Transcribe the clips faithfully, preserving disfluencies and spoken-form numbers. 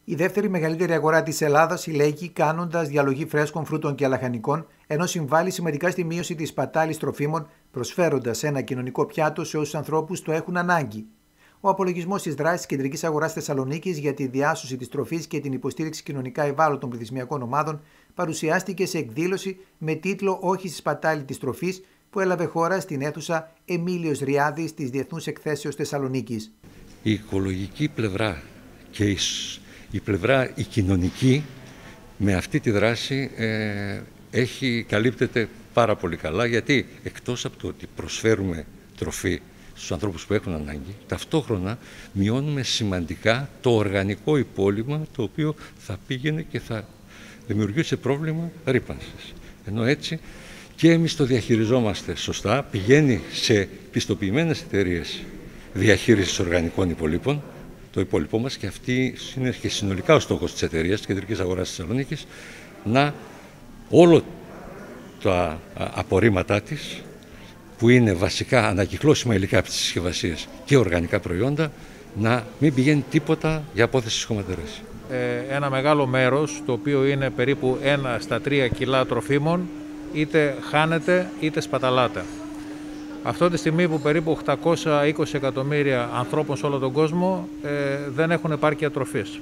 Η δεύτερη μεγαλύτερη αγορά της Ελλάδας συλλέγει κάνοντας διαλογή φρέσκων φρούτων και λαχανικών, ενώ συμβάλλει σημαντικά στη μείωση της σπατάλης τροφίμων, προσφέροντας ένα κοινωνικό πιάτο σε όσους ανθρώπους το έχουν ανάγκη. Ο απολογισμός της δράσης της Κεντρικής Αγοράς Θεσσαλονίκης για τη διάσωση της τροφής και την υποστήριξη κοινωνικά ευάλωτων πληθυσμιακών ομάδων παρουσιάστηκε σε εκδήλωση με τίτλο «Όχι στη σπατάλη της τροφής», που έλαβε χώρα στην αίθουσα Εμίλιος Ριάδης της Διεθνούς Εκθέσεως Θεσσαλονίκης. Η οικολογική πλευρά και η, η πλευρά η κοινωνική με αυτή τη δράση ε, έχει, καλύπτεται πάρα πολύ καλά, γιατί εκτός από το ότι προσφέρουμε τροφή στους ανθρώπους που έχουν ανάγκη, ταυτόχρονα μειώνουμε σημαντικά το οργανικό υπόλοιμα, το οποίο θα πήγαινε και θα δημιουργήσει πρόβλημα ρύπανσης. Ενώ έτσι και εμείς το διαχειριζόμαστε σωστά, πηγαίνει σε πιστοποιημένες εταιρείες διαχείρισης οργανικών υπολείπων, το υπόλοιπό μας, και αυτή είναι και συνολικά ο στόχος της εταιρείας, της Κεντρικής Αγοράς Θεσσαλονίκης, να όλο τα απορρίμματά της, που είναι βασικά ανακυκλώσιμα υλικά από τις συσκευασίες και οργανικά προϊόντα, να μην πηγαίνει τίποτα για απόθεση στις χωματερές. Ε, ένα μεγάλο μέρος, το οποίο είναι περίπου ένα στα τρία κιλά τροφίμων, είτε χάνεται είτε σπαταλάται. Αυτό τη στιγμή που περίπου οκτακόσια είκοσι εκατομμύρια ανθρώπων σε όλο τον κόσμο ε, δεν έχουν επάρκεια τροφής.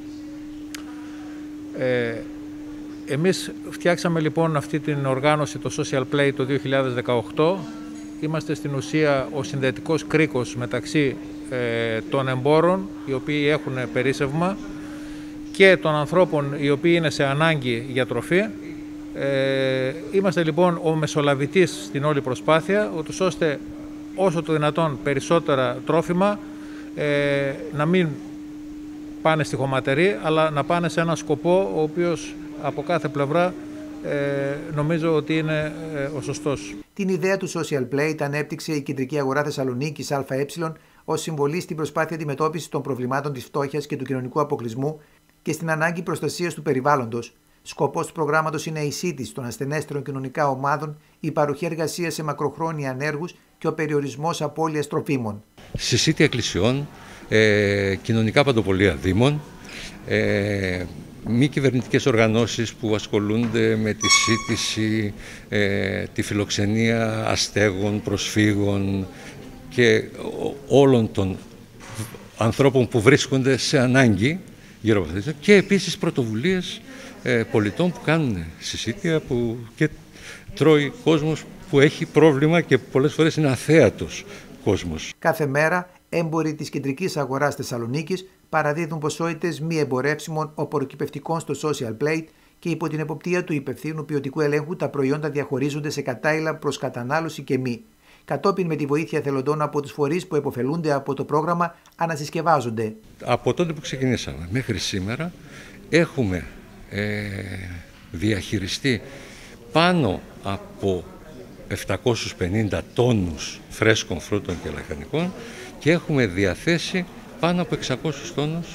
Ε, εμείς φτιάξαμε λοιπόν αυτή την οργάνωση, το Social Play, το δύο χιλιάδες δεκαοκτώ. Είμαστε στην ουσία ο συνδετικός κρίκος μεταξύ ε, των εμπόρων, οι οποίοι έχουν περίσσευμα, και των ανθρώπων οι οποίοι είναι σε ανάγκη για τροφή. Ε, είμαστε λοιπόν ο μεσολαβητής στην όλη προσπάθεια, ούτως ώστε όσο το δυνατόν περισσότερα τρόφιμα ε, να μην πάνε στη χωματερή, αλλά να πάνε σε ένα σκοπό ο οποίος από κάθε πλευρά ε, νομίζω ότι είναι ε, ο σωστός. Την ιδέα του Social Play την ανέπτυξε η Κεντρική Αγορά Θεσσαλονίκης ΑΕ ως συμβολή στην προσπάθεια αντιμετώπισης των προβλημάτων της φτώχειας και του κοινωνικού αποκλεισμού και στην ανάγκη προστασίας του περιβάλλοντος. Σκοπός του προγράμματος είναι η σύντηση των ασθενέστερων κοινωνικά ομάδων, η παροχή εργασίας σε μακροχρόνια ανέργους και ο περιορισμός απώλειας τροφίμων. Συσίτια εκκλησιών, ε, κοινωνικά παντοπολία δήμων, ε, μη κυβερνητικές οργανώσεις που ασχολούνται με τη σύντηση, ε, τη φιλοξενία αστέγων, προσφύγων και όλων των ανθρώπων που βρίσκονται σε ανάγκη γύρω από αυτό, και επίσης πρωτοβουλίες ε, πολιτών που κάνουν συσίτια, που και τρώει κόσμος που έχει πρόβλημα και πολλές φορές είναι αθέατος κόσμος. Κάθε μέρα έμποροι της Κεντρικής Αγοράς Θεσσαλονίκης παραδίδουν ποσότητες μη εμπορεύσιμων οπωροκυπευτικών στο Social Plate και υπό την εποπτεία του υπευθύνου ποιοτικού ελέγχου τα προϊόντα διαχωρίζονται σε κατάειλα προς κατανάλωση και μη. Κατόπιν, με τη βοήθεια εθελοντών από τους φορείς που επωφελούνται από το πρόγραμμα, ανασυσκευάζονται. Από τότε που ξεκινήσαμε μέχρι σήμερα έχουμε ε, διαχειριστεί πάνω από επτακόσιους πενήντα τόνους φρέσκων φρούτων και λαχανικών και έχουμε διαθέσει πάνω από εξακόσιους τόνους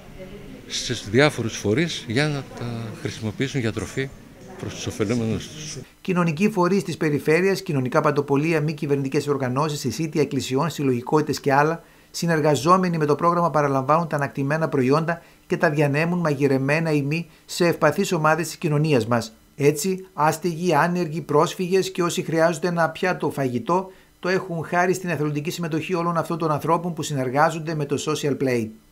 στις διάφορους φορείς για να τα χρησιμοποιήσουν για τροφή προς τους ωφελούμενους τους. Κοινωνικοί φορείς της περιφέρειας, κοινωνικά παντοπολία, μη κυβερνητικές οργανώσεις, συσίτια εκκλησιών, συλλογικότητες και άλλα, συνεργαζόμενοι με το πρόγραμμα, παραλαμβάνουν τα ανακτημένα προϊόντα και τα διανέμουν μαγειρεμένα ή μη σε ευπαθείς ομάδες της κοινωνίας μας. Έτσι, άστεγοι, άνεργοι, πρόσφυγες και όσοι χρειάζονται ένα πιάτο φαγητό το έχουν χάρη στην εθελοντική συμμετοχή όλων αυτών των ανθρώπων που συνεργάζονται με το Social Play.